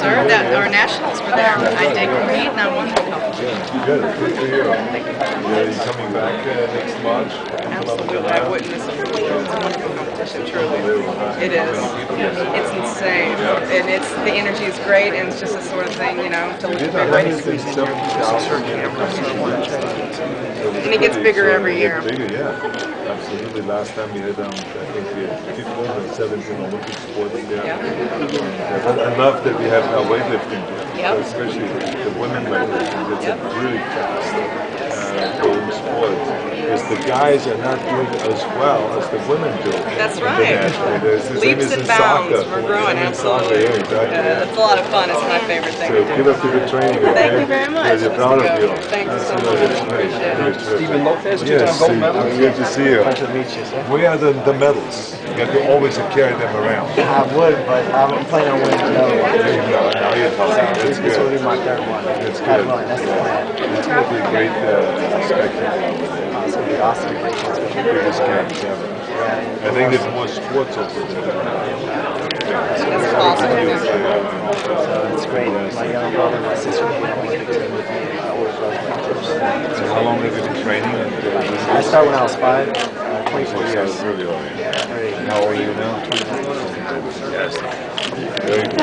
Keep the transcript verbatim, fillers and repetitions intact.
sir. That our nationals were there. I did compete and I won the competition. Yeah, good. Good to hear. Are you coming back uh, next March? Absolutely, I wouldn't miss it. It's a wonderful competition, truly. It is. It's insane, and it's the energy is great, and it's just the sort of thing, you know, to look at. And it gets bigger every year. Bigger, yeah. Absolutely. Last time we had, um, I think we had fifteen or seventeen Olympic sports there. Yeah. Yeah. I love that we have now weightlifting, Yep. especially the women weightlifting. It's Yep. a really fast uh, growing sport. Because the guys are not doing as well as the women do. That's right. Leaps and bounds. We're growing, absolutely. Yeah, exactly. Yeah, it's a lot of fun. It's my favorite thing So to keep do. up the good training. Okay? Thank you very much. We're proud of you. Thank you so much. Appreciate it. Stephen Lopez, Yes, two-time gold medalist. good to see you. Pleasure to meet you, sir. We are the, the medals. You have to always carry them around. I would, but I'm planning on winning another one. No, now you're talking. That's This will be good. my third one. That's Have good. fun. That's the plan. It's going to be a great uh, spectacle. It's going to be awesome. Biggest games ever. I think there's more sports over there. That's awesome. So it's great. My younger brother and my sister will be on the Olympic team with me. My older brother. So how long have you been training? I started when I was five, uh, twenty-four years. Really, Yeah, how old are you now? twenty-four. Yes. Very good.